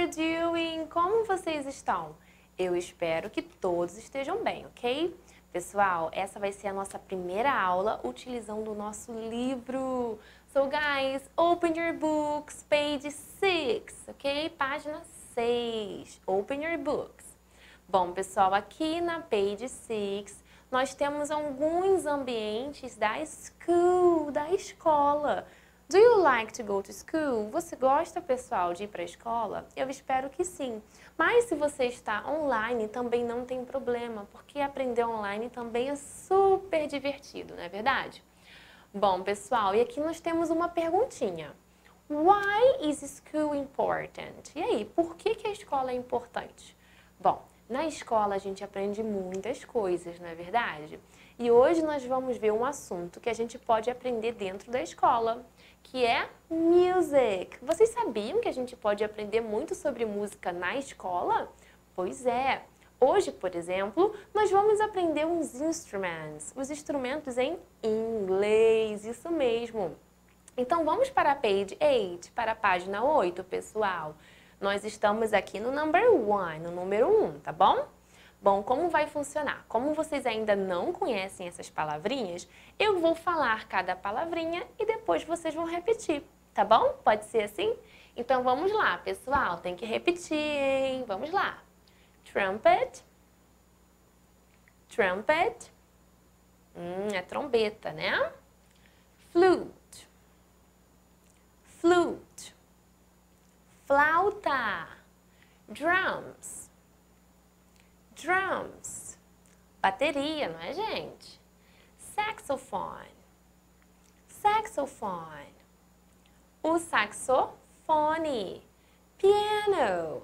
doing? Como vocês estão? Eu espero que todos estejam bem, ok? Pessoal, essa vai ser a nossa primeira aula utilizando o nosso livro. So guys, open your books, page 6, ok? Página 6. Open your books. Bom, pessoal, aqui na page 6, nós temos alguns ambientes da school, da escola. Do you like to go to school? Você gosta, pessoal, de ir para a escola? Eu espero que sim. Mas se você está online, também não tem problema, porque aprender online também é super divertido, não é verdade? Bom, pessoal, e aqui nós temos uma perguntinha. Why is school important? E aí, por que a escola é importante? Bom, na escola a gente aprende muitas coisas, não é verdade? E hoje nós vamos ver um assunto que a gente pode aprender dentro da escola, que é music. Vocês sabiam que a gente pode aprender muito sobre música na escola? Pois é. Hoje, por exemplo, nós vamos aprender uns instruments, os instrumentos em inglês, isso mesmo. Então vamos para a page 8, para a página 8, pessoal. Nós estamos aqui no number 1, no número 1, tá bom? Bom, como vai funcionar? Como vocês ainda não conhecem essas palavrinhas, eu vou falar cada palavrinha e depois vocês vão repetir, tá bom? Pode ser assim? Então vamos lá, pessoal, tem que repetir, hein? Vamos lá. Trumpet. Trumpet. É trombeta, né? Flute. Flute. Flauta. Drums. Drums. Bateria, não é, gente? Saxophone. Saxophone. O saxofone. Piano.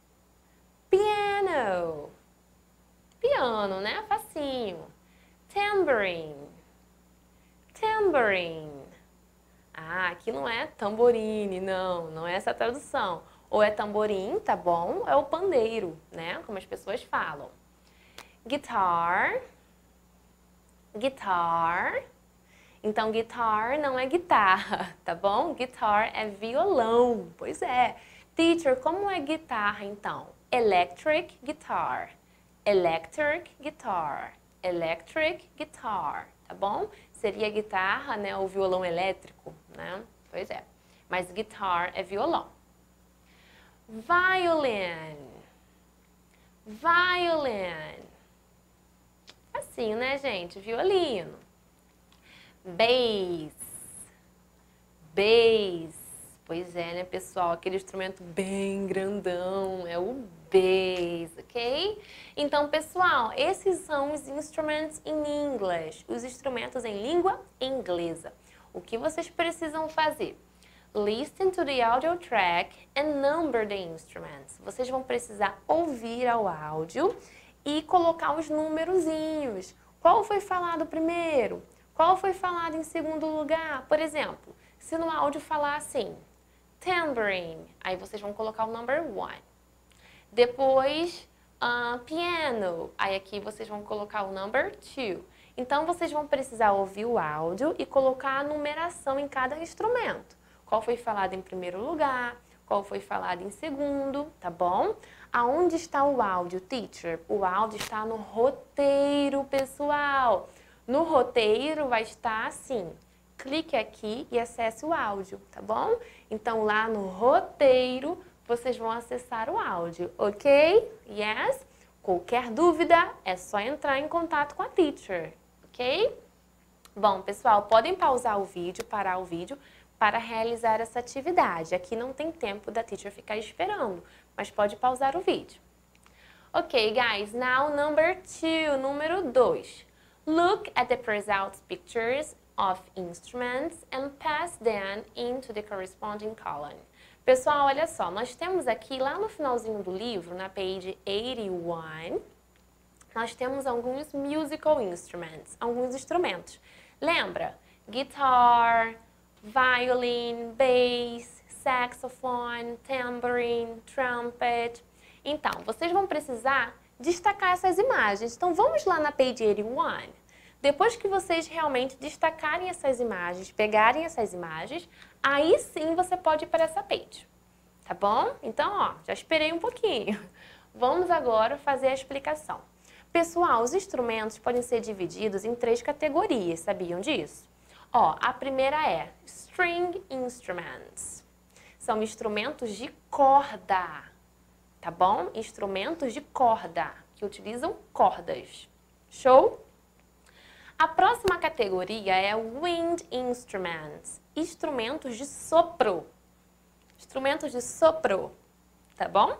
Piano. Piano, né? Facinho. Tambourine. Tambourine. Ah, aqui não é tamborine, não é essa a tradução. Ou é tamborim, tá bom? Ou é o pandeiro, né? Como as pessoas falam. Guitar. Guitar. Então, guitar não é guitarra, tá bom? Guitar é violão. Pois é. Teacher, como é guitarra, então? Electric guitar. Electric guitar. Electric guitar, tá bom? Seria guitarra, né? O violão elétrico, né? Pois é. Mas guitar é violão. Violin. Violin. Assim, né, gente? Violino. Bass. Bass. Pois é, né, pessoal? Aquele instrumento bem grandão. É o bass, ok? Então, pessoal, esses são os instruments in English. Os instrumentos em língua inglesa. O que vocês precisam fazer? Listen to the audio track and number the instruments. Vocês vão precisar ouvir ao áudio e colocar os numerozinhos. Qual foi falado primeiro? Qual foi falado em segundo lugar? Por exemplo, se no áudio falar assim, tambourine, aí vocês vão colocar o number 1. Depois, piano, aí aqui vocês vão colocar o number 2. Então, vocês vão precisar ouvir o áudio e colocar a numeração em cada instrumento. Qual foi falado em primeiro lugar, qual foi falado em segundo, tá bom? Aonde está o áudio, teacher? O áudio está no roteiro, pessoal. No roteiro vai estar assim, clique aqui e acesse o áudio, tá bom? Então, lá no roteiro, vocês vão acessar o áudio, ok? Yes? Qualquer dúvida, é só entrar em contato com a teacher, ok? Bom, pessoal, podem pausar o vídeo, parar o vídeo, para realizar essa atividade. Aqui não tem tempo da teacher ficar esperando, mas pode pausar o vídeo. Ok, guys, now number 2, número 2. Look at the pre-out pictures of instruments and pass them into the corresponding column. Pessoal, olha só, nós temos aqui, lá no finalzinho do livro, na page 81, nós temos alguns musical instruments, alguns instrumentos. Lembra? Guitar, violin, bass, saxophone, tambourine, trumpet. Então, vocês vão precisar destacar essas imagens. Então, vamos lá na page 81. Depois que vocês realmente destacarem essas imagens, pegarem essas imagens, aí sim você pode ir para essa page. Tá bom? Então, ó, já esperei um pouquinho. Vamos agora fazer a explicação. Pessoal, os instrumentos podem ser divididos em 3 categorias, sabiam disso? Ó, a primeira é string instruments. São instrumentos de corda, tá bom? Instrumentos de corda, que utilizam cordas. Show? A próxima categoria é wind instruments, instrumentos de sopro. Instrumentos de sopro, tá bom?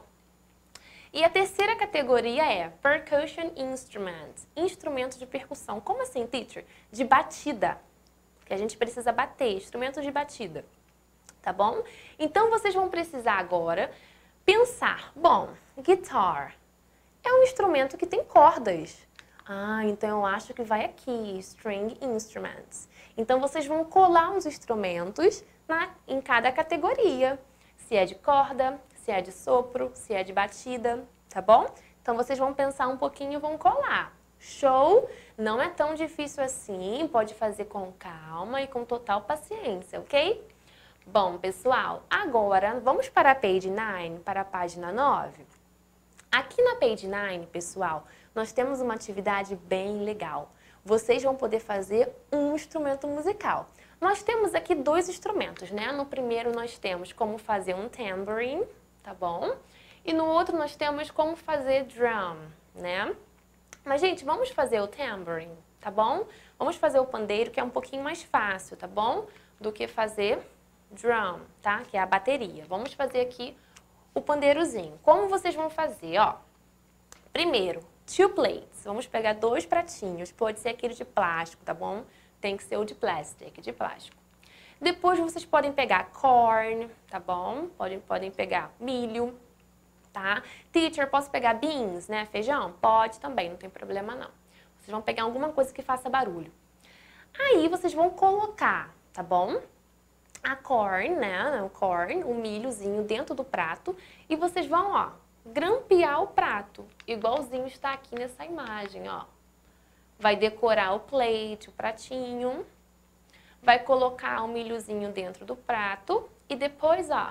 E a terceira categoria é percussion instruments, instrumentos de percussão. Como assim, teacher? De batida, que a gente precisa bater, instrumentos de batida, tá bom? Então, vocês vão precisar agora pensar, bom, guitar é um instrumento que tem cordas. Ah, então eu acho que vai aqui, string instruments. Então, vocês vão colar os instrumentos em cada categoria. Se é de corda, se é de sopro, se é de batida, tá bom? Então, vocês vão pensar um pouquinho e vão colar. Show? Não é tão difícil assim, pode fazer com calma e com total paciência, ok? Bom, pessoal, agora vamos para a page 9, para a página 9. Aqui na page 9, pessoal, nós temos uma atividade bem legal. Vocês vão poder fazer um instrumento musical. Nós temos aqui 2 instrumentos, né? No primeiro nós temos como fazer um tambourine, tá bom? E no outro nós temos como fazer drum, né? Mas, gente, vamos fazer o tambourine, tá bom? Vamos fazer o pandeiro, que é um pouquinho mais fácil, tá bom? Do que fazer drum, tá? Que é a bateria. Vamos fazer aqui o pandeirozinho. Como vocês vão fazer, ó? Primeiro, 2 plates. Vamos pegar 2 pratinhos. Pode ser aquele de plástico, tá bom? Tem que ser o de plástico, de plástico. Depois vocês podem pegar corn, tá bom? Podem pegar milho, tá? Teacher, posso pegar beans, né? Feijão? Pode também, não tem problema não. Vocês vão pegar alguma coisa que faça barulho. Aí vocês vão colocar, tá bom? A corn, né? O corn, o milhozinho dentro do prato. E vocês vão, ó, grampear o prato, igualzinho está aqui nessa imagem, ó. Vai decorar o plate, o pratinho. Vai colocar o milhozinho dentro do prato e depois, ó,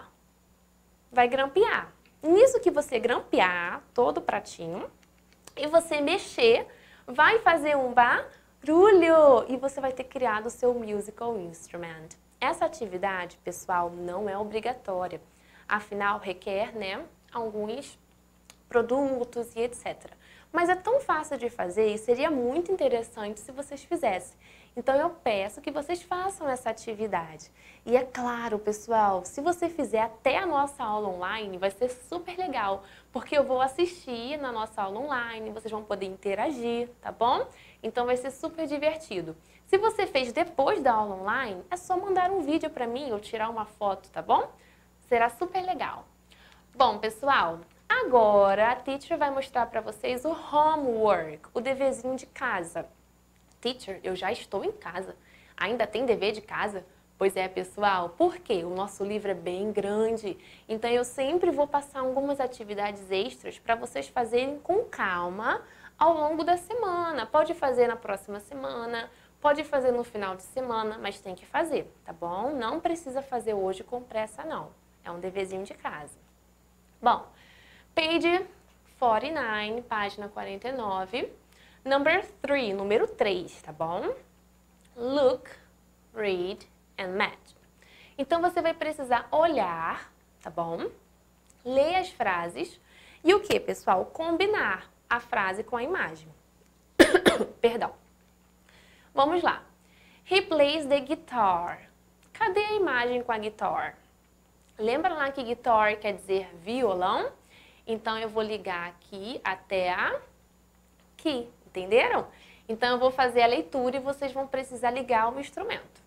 vai grampear. Nisso que você grampear todo o pratinho e você mexer, vai fazer um barulho e você vai ter criado o seu musical instrument. Essa atividade, pessoal, não é obrigatória. Afinal, requer, né, alguns produtos e etc. Mas é tão fácil de fazer e seria muito interessante se vocês fizessem. Então, eu peço que vocês façam essa atividade. E é claro, pessoal, se você fizer até a nossa aula online, vai ser super legal, porque eu vou assistir na nossa aula online, vocês vão poder interagir, tá bom? Então, vai ser super divertido. Se você fez depois da aula online, é só mandar um vídeo para mim ou tirar uma foto, tá bom? Será super legal. Bom, pessoal, agora a teacher vai mostrar para vocês o homework, o deverzinho de casa. Teacher, eu já estou em casa. Ainda tem dever de casa? Pois é, pessoal, porque o nosso livro é bem grande. Então, eu sempre vou passar algumas atividades extras para vocês fazerem com calma ao longo da semana. Pode fazer na próxima semana, pode fazer no final de semana, mas tem que fazer, tá bom? Não precisa fazer hoje com pressa, não. É um deverzinho de casa. Bom, page 49, página 49. Number 3, número 3, tá bom? Look, read and match. Então, você vai precisar olhar, tá bom? Ler as frases e o que, pessoal? Combinar a frase com a imagem. Perdão. Vamos lá. He plays the guitar. Cadê a imagem com a guitar? Lembra lá que guitar quer dizer violão? Então, eu vou ligar aqui até aqui. Entenderam? Então, eu vou fazer a leitura e vocês vão precisar ligar o instrumento.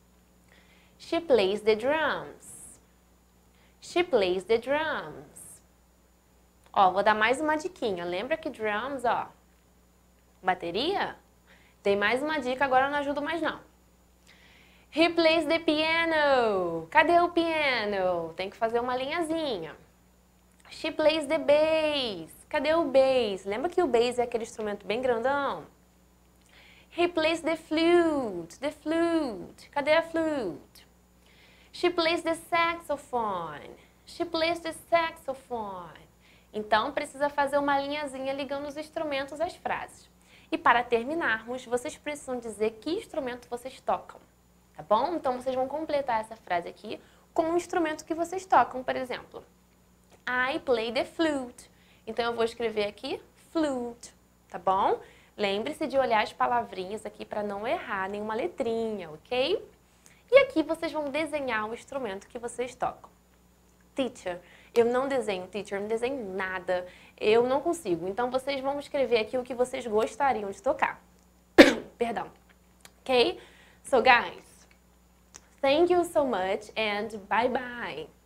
She plays the drums. She plays the drums. Ó, vou dar mais uma diquinha. Lembra que drums, ó, bateria? Tem mais uma dica, agora eu não ajudo mais não. He plays the piano. Cadê o piano? Tem que fazer uma linhazinha. She plays the bass. Cadê o bass? Lembra que o bass é aquele instrumento bem grandão? He plays the flute. The flute. Cadê a flute? She plays the saxophone. She plays the saxophone. Então, precisa fazer uma linhazinha ligando os instrumentos às frases. E para terminarmos, vocês precisam dizer que instrumento vocês tocam, tá bom? Então, vocês vão completar essa frase aqui com o instrumento que vocês tocam, por exemplo. I play the flute. Então, eu vou escrever aqui flute, tá bom? Lembre-se de olhar as palavrinhas aqui para não errar nenhuma letrinha, ok? E aqui vocês vão desenhar o instrumento que vocês tocam. Teacher, eu não desenho, teacher, eu não desenho nada, eu não consigo. Então, vocês vão escrever aqui o que vocês gostariam de tocar. Perdão. Ok? So, guys, thank you so much and bye-bye.